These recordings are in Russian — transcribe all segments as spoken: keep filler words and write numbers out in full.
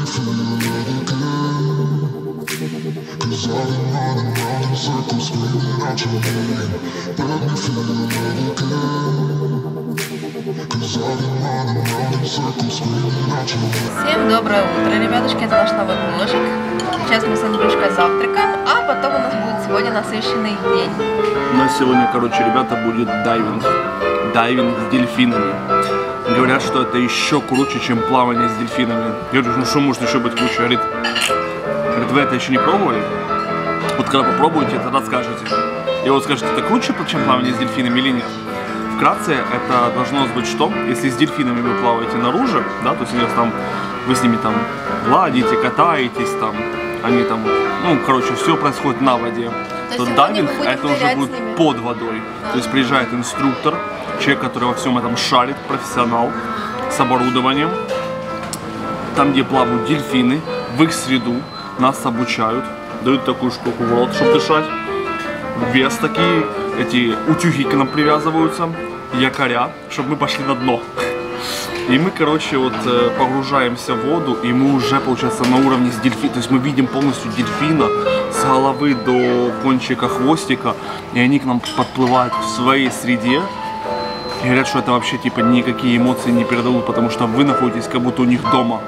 Всем доброе утро, ребятушки, это наш новый вложик. Сейчас мы с Андрюшкой завтракаем, а потом у нас будет сегодня насыщенный день. У нас сегодня, короче, ребята, будет дайвинг. Дайвинг с дельфинами. Говорят, что это еще круче, чем плавание с дельфинами. Я говорю, ну что может еще быть круче? Говорит, говорит, вы это еще не пробовали? Вот когда попробуете, тогда скажете. И вот скажете, это круче, чем плавание с дельфинами или нет? Вкратце, это должно быть что? Если с дельфинами вы плаваете наружу, да, то есть там, вы с ними там гладите, катаетесь, там, они там, ну, короче, все происходит на воде, то, то дайвинг это уже будет под водой. Да. То есть приезжает инструктор, человек, который во всем этом шарит, профессионал, с оборудованием, там, где плавают дельфины, в их среду нас обучают, дают такую штуку в рот, чтобы дышать, вес такие, эти утюги к нам привязываются, якоря, чтобы мы пошли на дно. И мы, короче, вот погружаемся в воду, и мы уже, получается, на уровне с дельфином. То есть мы видим полностью дельфина с головы до кончика хвостика, и они к нам подплывают в своей среде. И говорят, что это вообще типа никакие эмоции не передадут, потому что вы находитесь как будто у них дома.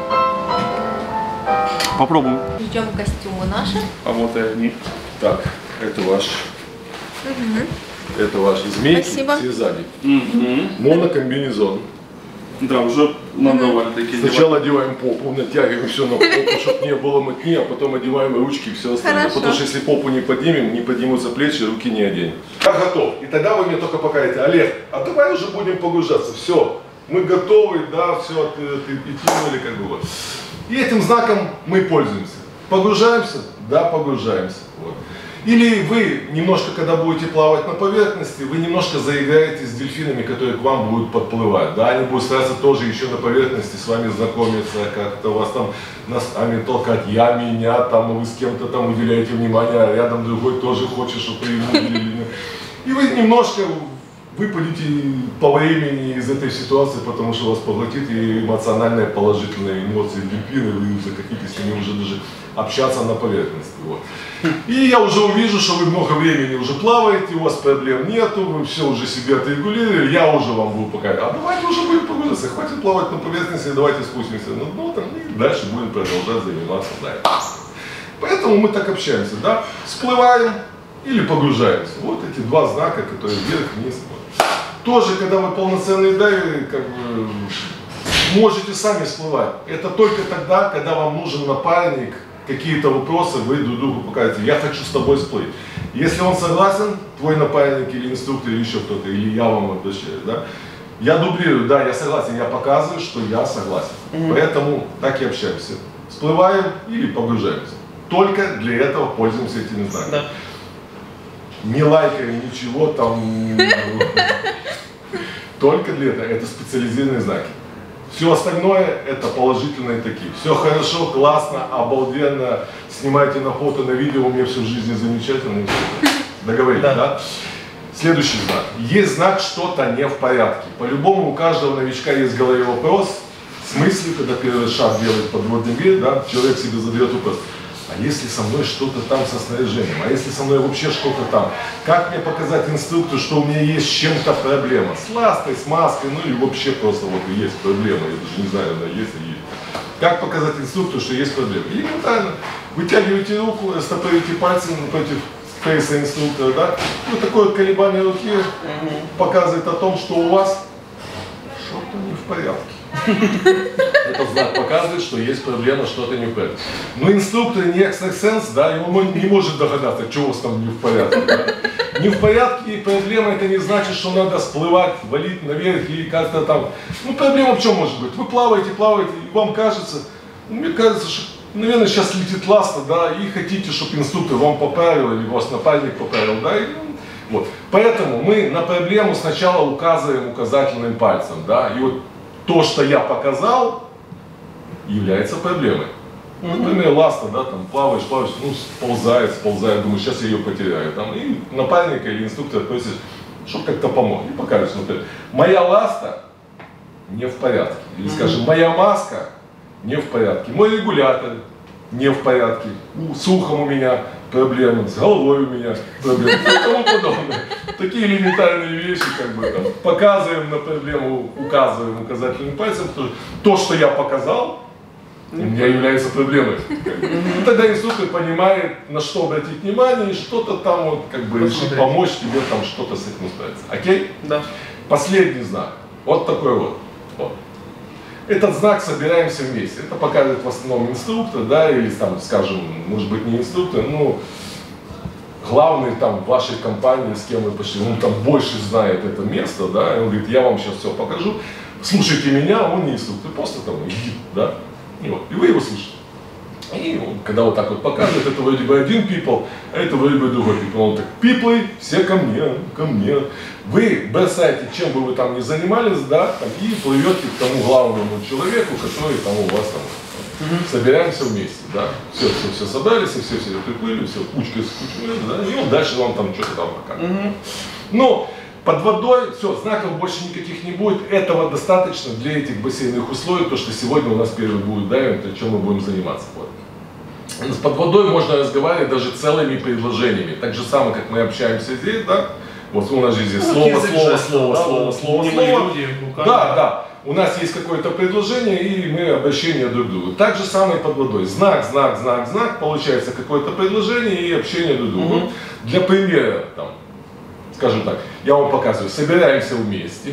Попробуем. Ждем костюмы наши. А вот и они. Так, это ваш. Угу. Это ваши змейки. Спасибо. Все сзади. Угу. Монокомбинезон. Да, уже надавали такие. Сначала одеваем попу, натягиваем все на попу, чтобы не было мотни, а потом одеваем ручки и все остальное. Хорошо. Потому что если попу не поднимем, не поднимутся плечи, руки не оденем. Я готов. И тогда вы мне только покажете: Олег, а давай уже будем погружаться. Все, мы готовы, да, все, ты, ты, ты тянули как бы вот. И этим знаком мы пользуемся. Погружаемся? Да, погружаемся. Вот. Или вы немножко, когда будете плавать на поверхности, вы немножко заиграете с дельфинами, которые к вам будут подплывать. Да, они будут стараться тоже еще на поверхности с вами знакомиться, как-то у вас там носами толкать, я, меня, там, вы с кем-то там уделяете внимание, а рядом другой тоже хочет, чтобы вы ему уделили. И вы немножко выпадете по времени из этой ситуации, потому что вас поглотит и эмоциональные положительные эмоции дельфины, вы захотите с ними уже даже общаться на поверхности. Вот. И я уже увижу, что вы много времени уже плаваете, у вас проблем нету, вы все уже себе отрегулировали, я уже вам буду показывать, а давайте уже будем погружаться, хватит плавать на поверхности, давайте спустимся на дно, там, и дальше будем продолжать заниматься дайвингом. Поэтому мы так общаемся, да, всплываем или погружаемся. Вот эти два знака, которые вверх-вниз. Тоже, когда вы полноценные дайверы, как бы, можете сами всплывать. Это только тогда, когда вам нужен напарник, какие-то вопросы, вы друг другу покажете: я хочу с тобой всплыть. Если он согласен, твой напарник или инструктор, или еще кто-то, или я вам обращаюсь, да, я дублирую, да, я согласен, я показываю, что я согласен. Mm-hmm. Поэтому так и общаемся. Всплываем или погружаемся. Только для этого пользуемся этими знаками. Да. Не лайкаем ничего там. Только для этого. Это специализированные знаки. Все остальное это положительные такие. Все хорошо, классно, обалденно. Снимайте на фото, на видео. У меня все в жизни замечательно. Договорились, да? да? Следующий знак. Есть знак «что-то не в порядке». По-любому у каждого новичка есть в голове вопрос. В смысле, когда первый шаг делает подводный мир, да, человек себе задает вопрос: а если со мной что-то там со снаряжением, а если со мной вообще что-то там, как мне показать инструктору, что у меня есть с чем-то проблема, с ластой, с маской, ну и вообще просто вот есть проблема, я даже не знаю, она есть или есть. Как показать инструктору, что есть проблема? Элементарно. Вытягиваете руку, стопорите пальцы напротив фейса инструктора, да, и вот такое колебание руки показывает о том, что у вас что-то не в порядке. Этот знак показывает, что есть проблема, что-то не в порядке. Но инструктор не экстрасенс, да, и он не может догадаться, что у вас там не в порядке. Да? Не в порядке, и проблема это не значит, что надо всплывать, валить наверх и как-то там. Ну, проблема в чем может быть? Вы плаваете, плаваете, и вам кажется, ну, мне кажется, что, наверное, сейчас летит ласта, да, и хотите, чтобы инструктор вам поправил, или ваш напарник поправил, да, и, вот. Поэтому мы на проблему сначала указываем указательным пальцем, да, и вот то, что я показал, является проблемой. Например, ласта, да, там плаваешь, плаваешь, ну, сползает, сползает, думаю, сейчас я ее потеряю. Там, и напарника или инструктора просишь, чтобы как-то помог. И покажешь, например, моя ласта не в порядке. Или, скажем, моя маска не в порядке. Мой регулятор не в порядке. С ухом у меня проблемы, с головой у меня проблемы и тому подобное. Такие элементарные вещи, как бы там, показываем на проблему, указываем указательным пальцем. То, то что я показал, у меня является проблемой. Ну, тогда инструктор понимает, на что обратить внимание, и что-то там вот, как бы, решит помочь тебе там что-то с этим справиться. Окей? Да. Последний знак. Вот такой вот. вот. Этот знак собираемся вместе. Это показывает в основном инструктор, да, или там, скажем, может быть не инструктор, ну, главный там в вашей компании, с кем вы пошли, он там больше знает это место, да, и он говорит, я вам сейчас все покажу, слушайте меня, он не инструктор, просто там гид, да, и, вот, и вы его слышите. И он, когда вот так вот показывает, это вроде бы один people, а это вроде бы другой people. Он так, people, все ко мне, ко мне. Вы бросаете, чем бы вы там ни занимались, да, там, и плывете к тому главному человеку, который там у вас там. Mm-hmm. Собираемся вместе, да. Все, все, все собрались, все, все приплыли, все, кучкой скучили, да, и он дальше вам там что-то там покажет. Mm-hmm. Но под водой, все, знаков больше никаких не будет. Этого достаточно для этих бассейновых условий, то, что сегодня у нас первый будет дайвинг, о чем мы будем заниматься. Вот. Под водой можно разговаривать даже целыми предложениями. Так же самое, как мы общаемся здесь, да. Вот у нас же здесь слово, слово, слово, слово, слово, слово, слово. Да, да. У нас есть какое-то предложение, и мы обращение друг к другу. Так же самое под водой. Знак, знак, знак, знак. Получается какое-то предложение и общение друг к другу. Mm-hmm. Для примера, там, скажем так, я вам показываю. Собираемся вместе.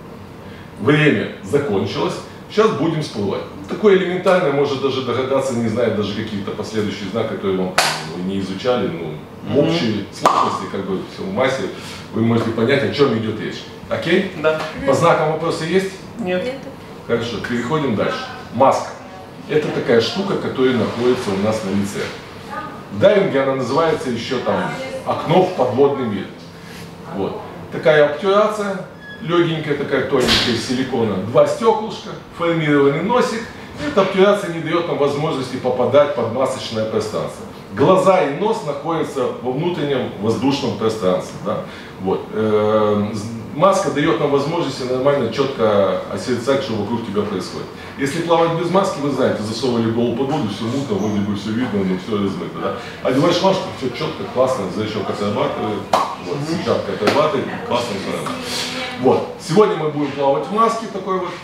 Время закончилось. Сейчас будем всплывать. Такое элементарное, может даже догадаться, не знаю даже какие-то последующие знаки, которые вам вы не изучали, ну, в mm-hmm. общей сложности, как бы в массе, вы можете понять, о чем идет речь. Окей? Да. По знакам вопросы есть? Нет. Нет. Хорошо, переходим дальше. Маска. Это такая штука, которая находится у нас на лице. В дайвинге она называется еще там окно в подводный мир. Вот. Такая обтюрация. Легенькая такая тоненькая из силикона, два стеклышка, формированный носик. Эта обтюрация не дает нам возможности попадать под масочное пространство. Глаза и нос находятся во внутреннем воздушном пространстве. Да? Вот. Маска дает нам возможности нормально, четко осознать, что вокруг тебя происходит. Если плавать без маски, вы знаете, засовывали голову под воду, все мутно, вроде бы все видно, но все размыто. Да? Одеваешь маску, все четко, классно, зрачок отрабатывает, вот, сетчатка отрабатывает, классно все нормально. Вот. Сегодня мы будем плавать в маске такой вот.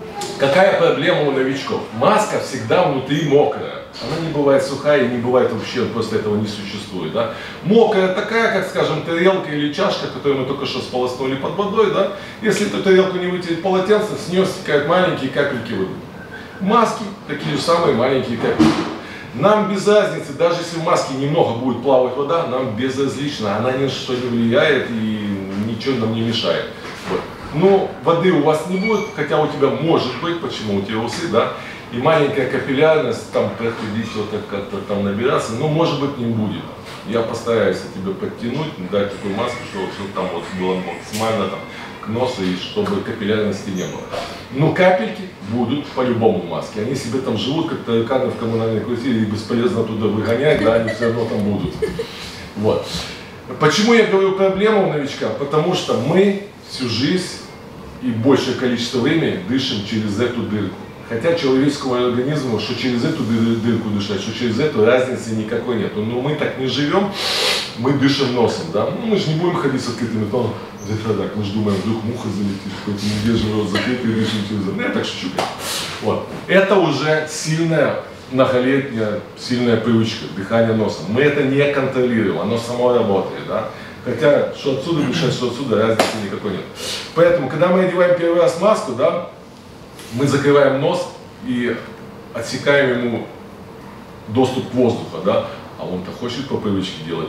Какая проблема у новичков? Маска всегда внутри мокрая. Она не бывает сухая и не бывает вообще, просто этого не существует. Да? Мокрая такая, как, скажем, тарелка или чашка, которую мы только что сполоснули под водой. Да? Если эту тарелку не вытереть полотенцем, с нее стекают маленькие капельки воды. Маски такие же самые маленькие капельки. Нам без разницы, даже если в маске немного будет плавать вода, нам безразлично. Она ни на что не влияет и ничего нам не мешает. Вот. Но воды у вас не будет, хотя у тебя может быть, почему у тебя усы, да, и маленькая капиллярность, там проходить вот так как-то там набираться, но может быть не будет. Я постараюсь тебя подтянуть, дать такую маску, чтобы, чтобы там вот было максимально там к носу, и чтобы капиллярности не было. Но капельки будут по-любому в маске. Они себе там живут, как тараканы в коммунальной квартире, и бесполезно оттуда выгонять, да, они все равно там будут. Вот. Почему я говорю проблему у новичка? Потому что мы всю жизнь и большее количество времени дышим через эту дырку. Хотя человеческому организму, что через эту дырку дышать, что через эту, разницы никакой нет. Но мы так не живем, мы дышим носом, да? Ну, мы же не будем ходить с открытым ртом, так, мы же думаем, вдруг муха залетит, поэтому держим рот закрытый и дышим через это. Ну, я так шучу. Вот. Это уже сильная, многолетняя, сильная привычка, дыхание носом. Мы это не контролируем, оно само работает, да? Хотя, что отсюда дышать, что отсюда, разницы никакой нет. Поэтому, когда мы одеваем первый раз маску, да, мы закрываем нос и отсекаем ему доступ к воздуху, да, а он-то хочет по привычке делать.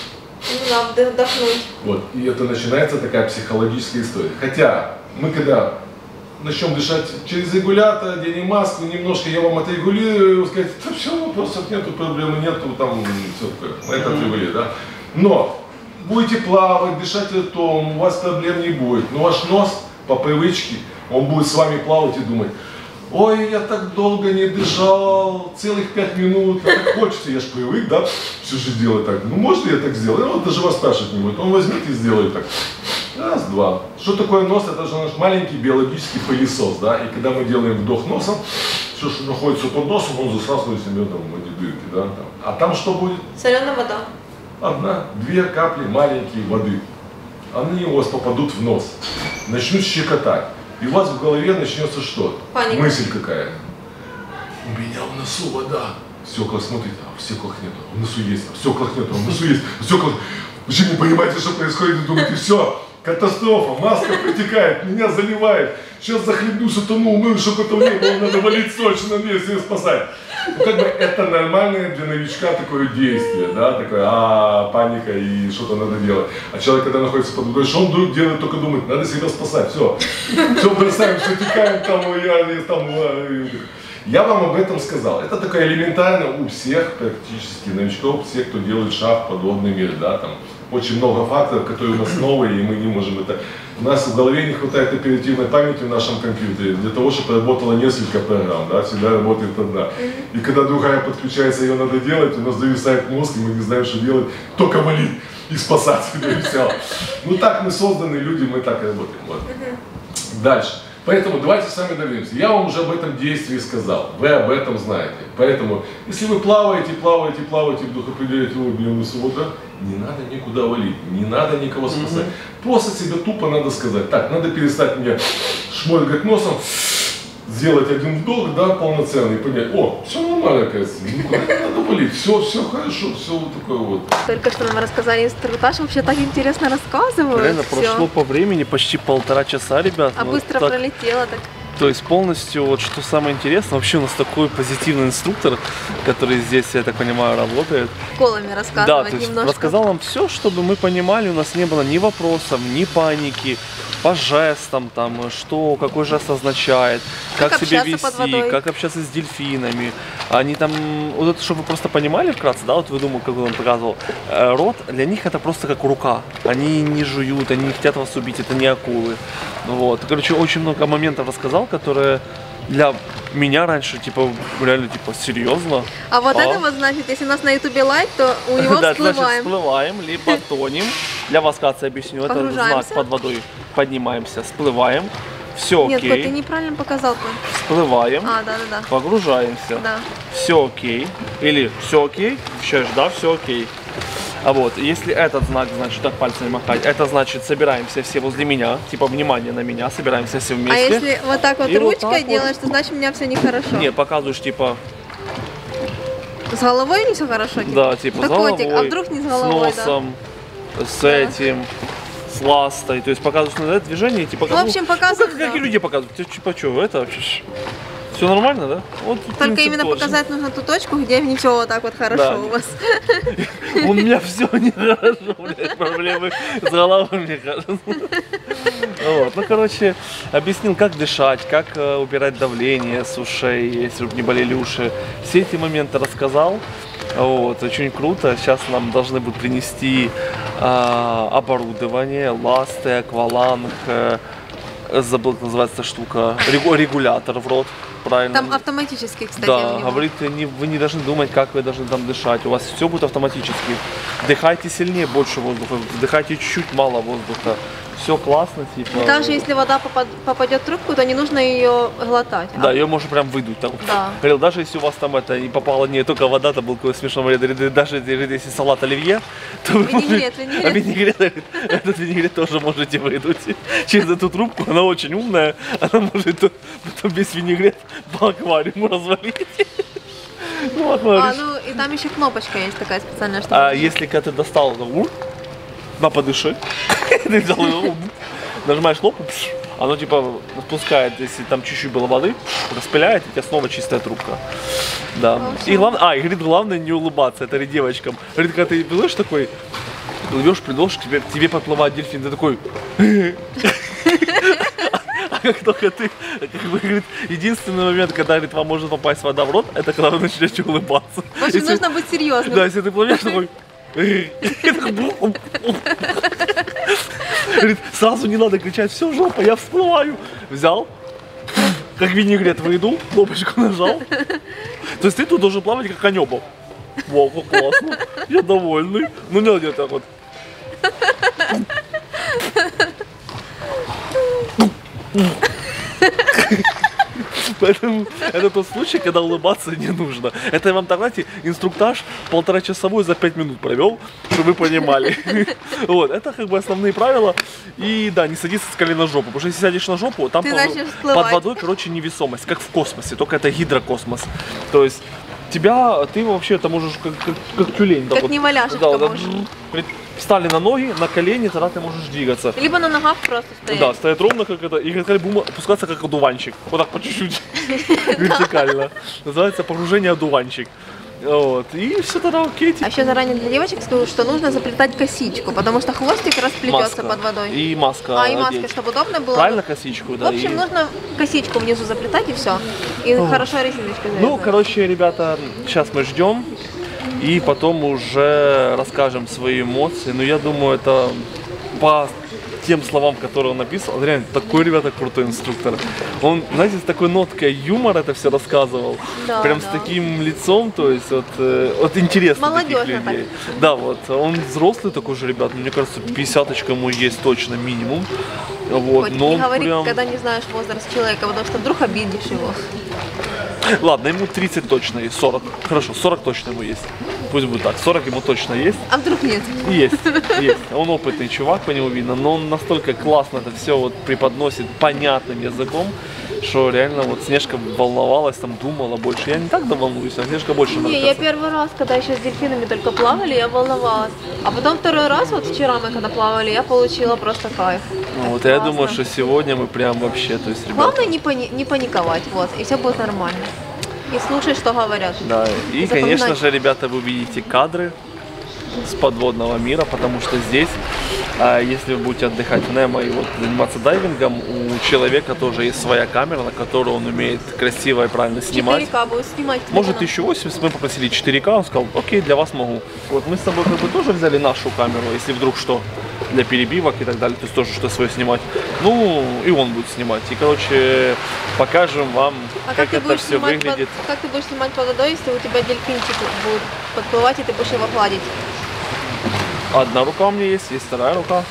Ну, надо вдохнуть. Вот, и это начинается такая психологическая история. Хотя, мы когда начнем дышать через регулятор, оденем маску, немножко я вам отрегулирую, сказать, да все, вопросов нету, проблемы нету, там, все такое, это отрегулирует, да. Но будете плавать, дышать ртом, у вас проблем не будет. Но ваш нос по привычке, он будет с вами плавать и думать, ой, я так долго не дышал, целых пять минут, а так хочется, я же привык, да, всю жизнь делать так. Ну, может я так сделаю? Ну, вот даже вас спрашивать не будет. Он возьмет и сделает так. Раз, два. Что такое нос? Это же наш маленький биологический пылесос, да, и когда мы делаем вдох носом, все, что находится под носом, он засасывает себе там в эти дырки, да, там. А там что будет? Соленая вода. Одна, две капли маленькие воды. Они у вас попадут в нос, начнут щекотать. И у вас в голове начнется что? Паника. Мысль какая. У меня в носу вода. В стеклах смотрите, а в стеклах нету. В носу есть, а в стеклах нету, а в носу есть. В стеклах... Вы же не понимаете, что происходит, и думаете, все, катастрофа, маска протекает, меня заливает. Сейчас захлебнусь, утону, умою, чтобы этого не было, надо валить срочно на месте и спасать. Ну, как бы это нормальное для новичка такое действие, да, такое, а, паника и что-то надо делать. А человек, когда находится под водой, что он вдруг делает, только думает, надо себя спасать, все. Все бросаем, все текаем, там, я, я там, я вам об этом сказал. Это такое элементарно у всех практически новичков, всех, кто делает шаг в подводный мир, да, там. Очень много факторов, которые у нас новые, и мы не можем это... У нас в голове не хватает оперативной памяти в нашем компьютере для того, чтобы работало несколько программ, да, всегда работает одна. И когда другая подключается, ее надо делать, у нас зависает мозг, и мы не знаем, что делать, только валить и спасать, и все. Ну так мы созданы люди, мы так и работаем. Вот. Дальше. Поэтому давайте сами договоримся. Я вам уже об этом действии сказал, вы об этом знаете. Поэтому, если вы плаваете, плаваете, плаваете, вдруг определяете, ой, блин, вода, не надо никуда валить, не надо никого спасать. Mm-hmm. Просто себе тупо надо сказать, так, надо перестать меня шморгать носом, сделать один вдох, да, полноценный, и понять, о, все нормально, кажется, никуда не надо валить, все, все хорошо, все вот такое вот. Только что нам рассказали инструктаж, вообще так интересно рассказывают. Реально, всё. прошло по времени почти полтора часа, ребят. А вот быстро так, пролетело так. То есть полностью, вот что самое интересное, вообще у нас такой позитивный инструктор, который здесь, я так понимаю, работает. Колами Да, рассказывать то есть немножко. рассказал нам все, чтобы мы понимали, у нас не было ни вопросов, ни паники, по жестам, там, что, какой жест означает, как, Как себя общаться под вести, водой. как общаться с дельфинами. Они там, вот это, чтобы вы просто понимали вкратце, да, вот вы думали, как он показывал, э, рот для них это просто как рука. Они не жуют, они не хотят вас убить, это не акулы. Вот. Короче, очень много моментов рассказал, которые для меня раньше, типа, реально, типа, серьезно. А вот это вот, значит, если у нас на ютубе лайк, то у него Да, значит, всплываем. всплываем, либо тонем. Для вас, вкратце объясню, это знак Погружаемся. под водой. Поднимаемся, всплываем. Все Нет, окей. Кот, ты неправильно показал. Кот. Всплываем. А, да-да-да. Погружаемся. Да. Все окей. Или все окей. Сейчас, да, все окей. А вот, если этот знак, значит, так пальцами махать, это значит, собираемся все возле меня, типа, внимание на меня, собираемся все А вместе. если вот так вот И вот ручкой так вот. делаешь, то значит у меня все нехорошо. Не, показываешь, типа, С головой не все хорошо? Типа? да, типа, Да, с головой, котик, а вдруг не с головой, с носом, с этим, с ластой. То есть показываешь на это движение, типа, Ну, в общем, ну, показываешь, как, как да. и люди показывают. Ты, типа, что, это вообще... Все нормально, да? Вот, Только принцип именно тот же. показать нужно ту точку, где не все вот так вот хорошо Да. у вас. У меня все нехорошо, блядь, проблемы с головой, мне кажется. Вот. Ну, короче, объяснил, как дышать, как э, убирать давление с ушей, если бы не болели уши. Все эти моменты рассказал. Вот, очень круто. Сейчас нам должны будут принести э, оборудование, ласты, акваланг, э, забыл, как называется эта штука, регу- регулятор в рот. Правильно. Там автоматически, кстати, у Да, него. говорит, не, вы не должны думать, как вы должны там дышать. У вас все будет автоматически. Вдыхайте сильнее, больше воздуха. Вдыхайте чуть-чуть, мало воздуха. Все классно, типа. Даже если вода попад- попадет в трубку, то не нужно ее глотать. Да, а- ее можно прям выдуть. Там. Да. Говорил, даже если у вас там это не попало не только вода, там был какой-то смешной момент. Говорит, даже если салат оливье, то вы Винегрет, можете- винегрет. А винегрет, говорит, этот винегрет тоже можете выдуть. Через эту трубку, она очень умная, она может потом весь винегрет по аквариуму развалить. Ну, ладно, А, реши. ну и там еще кнопочка есть такая специальная, что А если когда ты достал, то, ур, на подыши, ты взял его, нажимаешь кнопку, пш, оно типа спускает, если там чуть-чуть было воды, пш, распыляет, и у тебя снова чистая трубка. Да. И главное, а, и говорит, главное не улыбаться, это говорит, девочкам. Говорит, когда ты плывешь такой, плывешь, плывешь, к тебе, к тебе подплывает дельфин, ты такой... А как только ты, как бы, говорит, единственный момент, когда, говорит, вам может попасть вода в рот, это когда вы начнете улыбаться. В общем, Если- нужно быть серьезным. Да, если ты плывешь такой... Говорит, сразу не надо кричать, все, жопа, я всплываю. Взял, как винегрет выйду, кнопочку нажал. То есть ты тут должен плавать как конёба. Вау, как классно, я довольный. Ну не надо так вот. Поэтому это тот случай, когда улыбаться не нужно. Это я вам, так, знаете, инструктаж полтора часовой за пять минут провел, чтобы вы понимали. Вот, это как бы основные правила. И да, не садиться с колен на жопу, потому что если сядешь на жопу, там под, под водой, короче, невесомость, как в космосе, только это гидрокосмос. То есть тебя, ты вообще это можешь как, как, как тюлень. Как да, не валяшечка да, можешь. Да, встали на ноги, на колени, тогда ты можешь двигаться. Либо на ногах просто стоять. Да, стоять ровно, как это, и как будем опускаться как одуванчик. Вот так по чуть-чуть, вертикально. Называется погружение одуванчик. Вот, и все тогда окей. А еще заранее для девочек скажу, что нужно заплетать косичку, потому что хвостик расплетется под водой. И маска. А, и маска, чтобы удобно было. Правильно, косичку, да. В общем, и... нужно косичку внизу заплетать и все. И О. хорошо резиночкой завязать. Ну, короче, ребята, сейчас мы ждем. И потом уже расскажем свои эмоции. Но я думаю, это по тем словам, которые он написал, реально такой, ребята, крутой инструктор. Он, знаете, с такой ноткой юмора это все рассказывал. Да, Прям да. с таким лицом, то есть вот, вот интересно таких людей. Так. Да, вот. Он взрослый такой же, ребят. Мне кажется, пятьдесяточка ему есть точно минимум. Вот. Хоть но не он говори, прям... когда не знаешь возраст человека, потому что вдруг обидишь его. Ладно, ему тридцать точно есть, сорок. Хорошо, сорок точно ему есть. Пусть будет так, сорок ему точно есть. А вдруг нет? Есть, есть. Он опытный чувак, по нему видно, но он настолько классно это все вот преподносит понятным языком, что реально вот Снежка волновалась, там думала больше. Я не так да волнуюсь, а Снежка больше Не, нравится. я первый раз, когда еще с дельфинами только плавали, я волновалась. А потом второй раз, вот вчера мы когда плавали, я получила просто кайф. Вот, я думаю, что сегодня мы прям вообще, то есть, ребята... Главное не, пани не паниковать, вот, и все будет нормально. И слушай, что говорят. Да, и, и конечно же, ребята, вы увидите кадры с подводного мира, потому что здесь, если вы будете отдыхать в Немо и вот заниматься дайвингом, у человека тоже есть своя камера, на которую он умеет красиво и правильно снимать. четыре ка будет снимать. Может тысяча восемьдесят, мы попросили четыре ка, он сказал, окей, для вас могу. Вот мы с тобой как бы тоже взяли нашу камеру, если вдруг что, для перебивок и так далее, то есть тоже что свое снимать. Ну, и он будет снимать. И, короче, покажем вам, а как, как это все выглядит. Под, как ты будешь снимать под водой, если у тебя дельфинчик будет подплывать, и ты будешь его гладить? Одна рука у меня есть, есть вторая рука.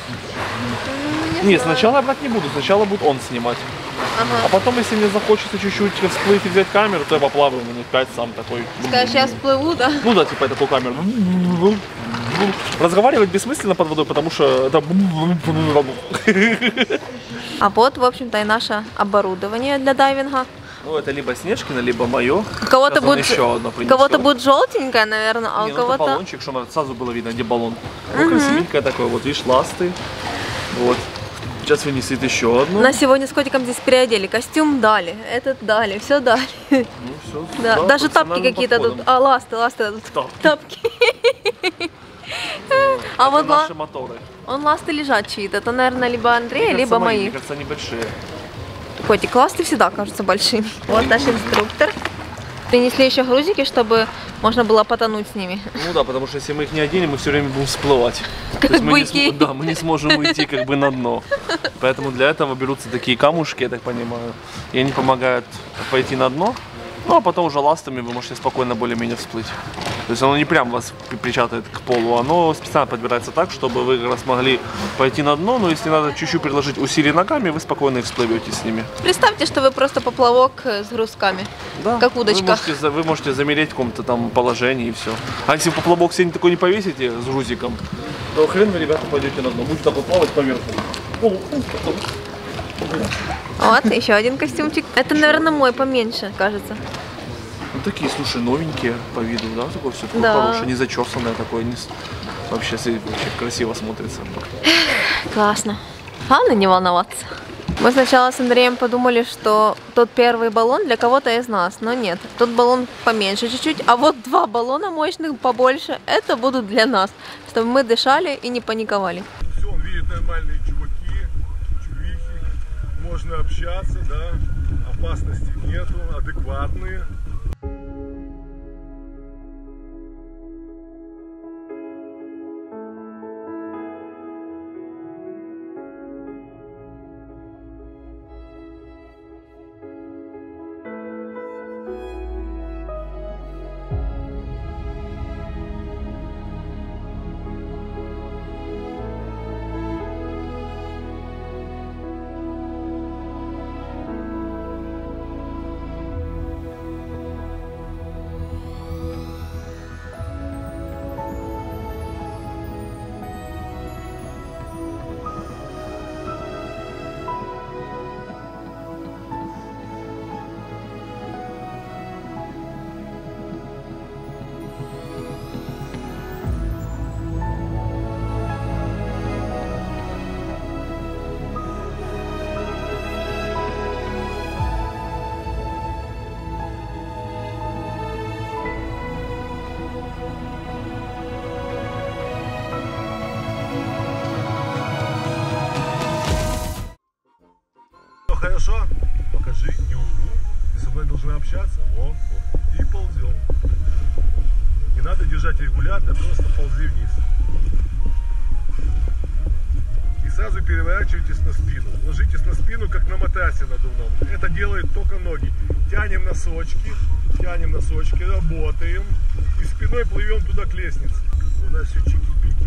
Не Нет, знаю. сначала я брать не буду, сначала будет он снимать. Ага. А потом, если мне захочется чуть-чуть всплыть и взять камеру, то я поплаваю минут пять сам такой. Скажешь, я всплыву, да? Ну да, типа я такую камеру. Разговаривать бессмысленно под водой, потому что это... А вот, в общем-то, и наше оборудование для дайвинга. Ну, это либо Снежкина, либо мое. У кого-то будет, еще одно принес. кого-то будет желтенькое, наверное, а Не, у ну, это кого-то... баллончик, чтобы сразу было видно, где баллон. Ну, красивенькое такое, вот, видишь, ласты. Вот. Сейчас вынесет еще одну. Нас сегодня с котиком здесь переодели. Костюм дали, этот дали, все дали. Ну, все. Да, Да, даже тапки какие-то тут. А, ласты, ласты тут. Тапки. Тапки. А Это вот ла- наши моторы. он ласты лежат чьи-то. Это, наверное, либо Андрея, Мне либо кажется, мои. мои. Мне кажется, они большие. Котик, ласты всегда кажутся большими. Вот наш инструктор. Принесли еще грузики, чтобы можно было потонуть с ними. Ну да, потому что если мы их не оденем, мы все время будем всплывать. Как То есть мы не буйки. см- Да, мы не сможем уйти как бы на дно. Поэтому для этого берутся такие камушки, я так понимаю. И они помогают пойти на дно. Ну, а потом уже ластами вы можете спокойно более-менее всплыть. То есть оно не прям вас припечатает к полу, оно специально подбирается так, чтобы вы как раз могли пойти на дно, но если надо чуть-чуть приложить усилий ногами, вы спокойно и всплывете с ними. Представьте, что вы просто поплавок с грузками. Да, Как удочка. Вы можете, за- вы можете замереть в каком-то там положении и все. А если поплавок себе такой не повесите с грузиком, то хрен вы, ребята, пойдете на дно. Будете так вот плавать поверху. Вот, еще один костюмчик. Это, наверное, мой поменьше, кажется. Ну такие, слушай, новенькие по виду, да, такое все такое Да. хорошее, не зачесанное такое, не... с- вообще, с- вообще красиво смотрится. Классно. Главное не волноваться. Мы сначала с Андреем подумали, что тот первый баллон для кого-то из нас, но нет. Тот баллон поменьше чуть-чуть, а вот два баллона мощных побольше, это будут для нас, чтобы мы дышали и не паниковали. Все, он видит нормальные чуваки, чувихи, можно общаться, да, опасности нету, адекватные. надо держать регулятор, просто ползи вниз. И сразу переворачивайтесь на спину. Ложитесь на спину, как на матрасе надувном. Это делают только ноги. Тянем носочки, тянем носочки, работаем. И спиной плывем туда к лестнице. У нас все чики-пики.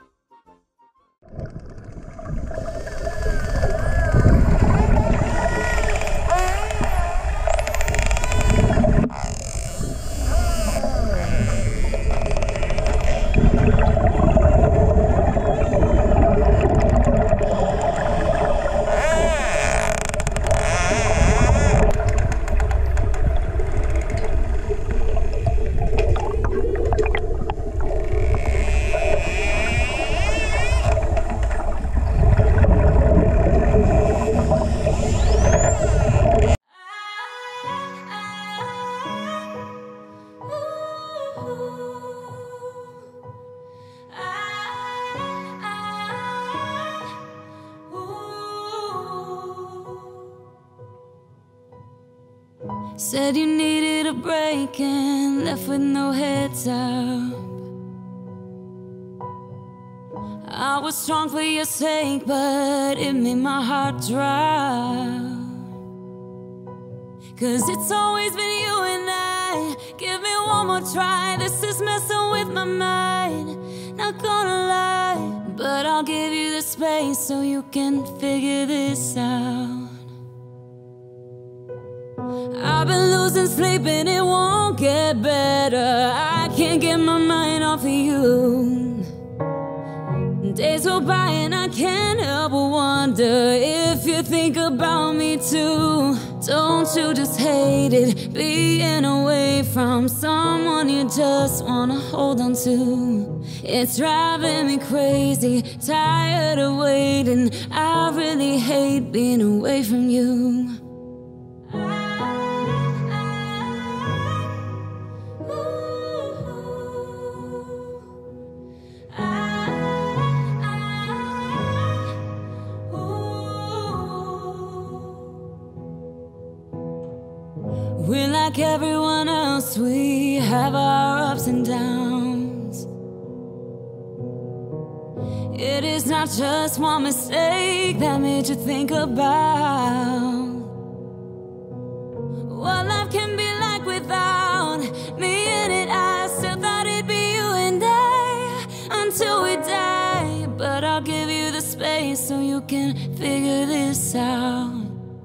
Said you needed a break and left with no heads up. I was strong for your sake, but it made my heart drop. Cause it's always been you and I. Give me one more try. This is messing with my mind. Not gonna lie, but I'll give you the space so you can figure this out. I've been losing sleep and it won't get better. I can't get my mind off of you. Days go by and I can't help but wonder if you think about me too. Don't you just hate it, being away from someone you just wanna hold on to? It's driving me crazy, tired of waiting. I really hate being away from you. We're like everyone else, we have our ups and downs. It is not just one mistake that made you think about what life can be like without me in it. I still thought it'd be you and I until we die. But I'll give you the space so you can figure this out.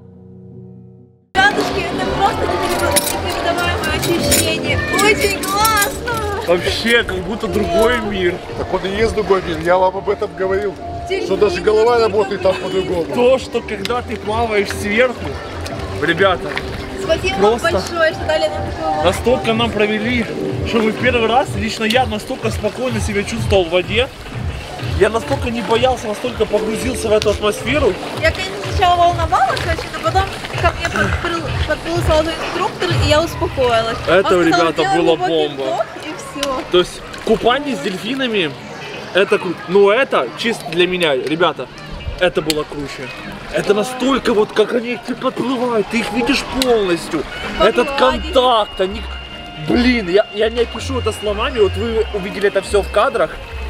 Рядышки, это просто непередаваемое ощущение. Очень классно! Вообще, как будто другой мир. Так вот и есть другой мир, я вам об этом говорил. Что даже голова работает там по-другому. То, что когда ты плаваешь сверху, ребята, Спасибо просто вам большое, что дали нам такую. настолько нам провели, что мы в первый раз, лично я настолько спокойно себя чувствовал в воде. Я настолько не боялся, настолько погрузился в эту атмосферу. Я, конечно, сначала волновалась очень, но потом ко мне подплыл, подплыл сразу инструктор, и я успокоилась. Это, Он сказал, ребята, делай была глубокий бомба. вдох, и все. То есть купание с дельфинами, это круто. Ну это чисто для меня, ребята, это было круче. Это настолько вот, как они к тебе подплывают, ты их видишь полностью. Этот контакт, они... Блин, я, я не опишу это словами, вот вы увидели это все в кадрах,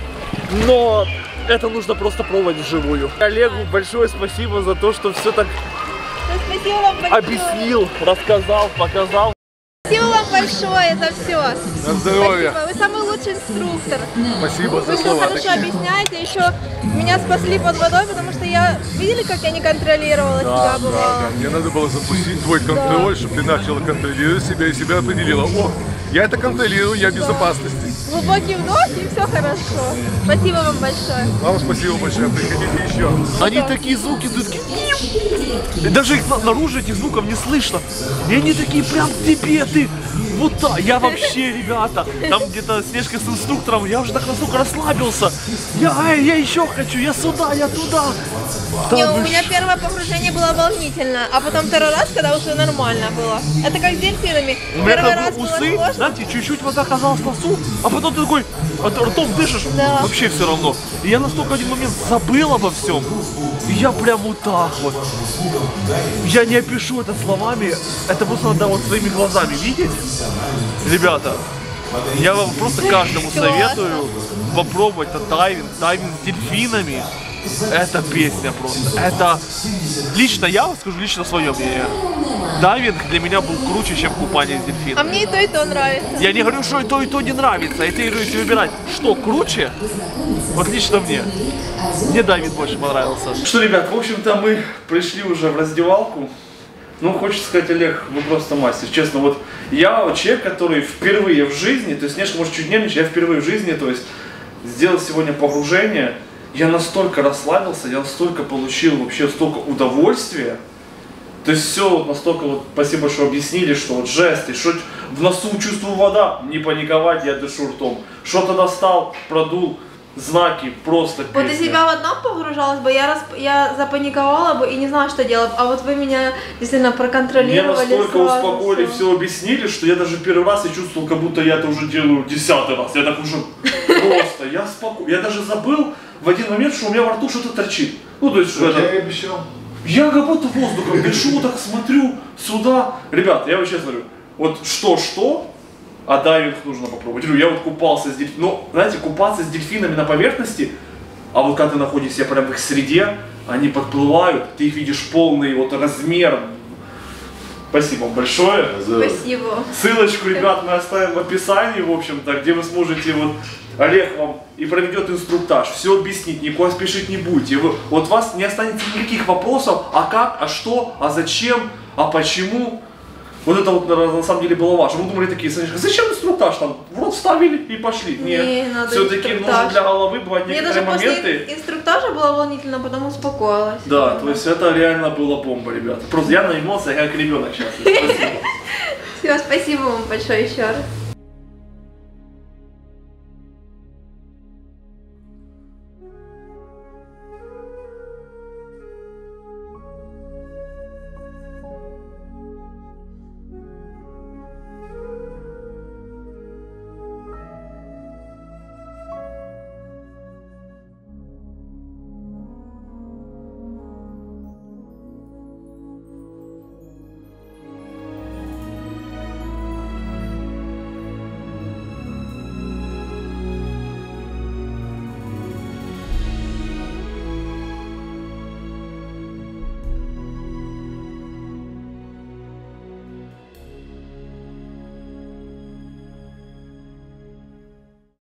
но это нужно просто пробовать вживую. Олегу большое спасибо за то, что все так Спасибо вам большое. объяснил, рассказал, показал. Спасибо вам большое за все. На здоровье. Спасибо. Вы самый лучший инструктор. Спасибо за Вы все слова. хорошо такие. объясняете. Еще меня спасли под водой, потому что я... Видели, как я не контролировала Да, себя, да, бывало? да. Мне надо было запустить твой контроль, чтобы ты начала контролировать себя и себя определила. О, я это контролирую, я в безопасности. Глубокий вдох, и все хорошо. Спасибо вам большое. Вам спасибо большое, приходите еще. Они такие звуки, такие... И даже их на- наружу этих звуков не слышно. И они такие прям к тебе, ты... Вот так, я вообще, ребята, там где-то снежка с инструктором, я уже так настолько расслабился. Я, эй, я еще хочу, я сюда, я туда. Да Не, у вы меня ш- первое погружение было волнительно, а потом второй раз, когда уже нормально было. Это как с дельфинами. У меня Первый там раз было было усы, сложно. знаете, чуть-чуть вода оказалась в носу, а потом ты такой от ртом дышишь, Да. вообще все равно. И я настолько в один момент забыл обо всем, и я прям вот так вот. Я не опишу это словами, это просто надо вот своими глазами видеть. Ребята, Я вам просто каждому советую попробовать этот дайвинг, дайвинг с дельфинами. Это песня просто. Это лично я вам скажу, лично свое мнение. Дайвинг для меня был круче, чем купание с дельфином. А мне и то, и то нравится. Я не говорю, что и то, и то не нравится. И ты говоришь выбирать, что круче, вот лично мне. Мне дайвинг больше понравился. Что, ребят, в общем-то мы пришли уже в раздевалку. Ну, хочется сказать, Олег, вы просто мастер. Честно, вот я вот человек, который впервые в жизни, то есть, конечно, может чуть нервничать, я впервые в жизни, то есть, сделал сегодня погружение. Я настолько расслабился, я настолько получил вообще столько удовольствия. То есть все вот настолько вот, спасибо, что объяснили, что вот жесты, что в носу чувствую вода, не паниковать, я дышу ртом. Что-то достал, продул, знаки, просто песня. Вот и себя в одном погружалась бы, я, расп... я запаниковала бы и не знала, что делать. А вот вы меня действительно проконтролировали. Меня настолько сразу, успокоили, все. все объяснили, что я даже первый раз я чувствовал, как будто я это уже делаю десятый раз. Я так уже просто, я спокойно. Я даже забыл в один момент, что у меня во рту что-то торчит. Ну, то есть, что Я это... и обещал. Я как будто воздухом дышу, так смотрю сюда. Ребят, я вообще говорю, вот что-что, а дайвинг нужно попробовать. Я вот купался с дельфинами, ну, знаете, купаться с дельфинами на поверхности, а вот когда ты находишься прямо в их среде, они подплывают, ты их видишь полный вот размер. Спасибо вам большое. Спасибо. Ссылочку, ребят, мы оставим в описании, в общем-то, где вы сможете, вот, Олег вам и проведет инструктаж, все объяснит, никуда спешить не будете. Вы, вот у вас не останется никаких вопросов, а как, а что, а зачем, а почему. Вот это вот на самом деле было ваше. Вы думали такие, зачем инструктаж там? В рот вставили и пошли. Не, Нет, надо все-таки нужно для головы бывать Мне некоторые даже моменты. после инструктажа было волнительно, потом успокоилась. Да, то есть это реально была бомба, ребята. Просто я на эмоциях как ребенок сейчас. Спасибо. Все, спасибо вам большое еще раз.